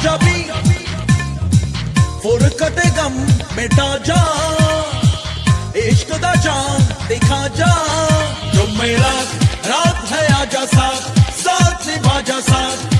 आजा भी फुरकते गम मिटा जा, इश्क दा जान दिखा जा। जो मेरा रात है आजा साथ, साथ निभा जा साथ।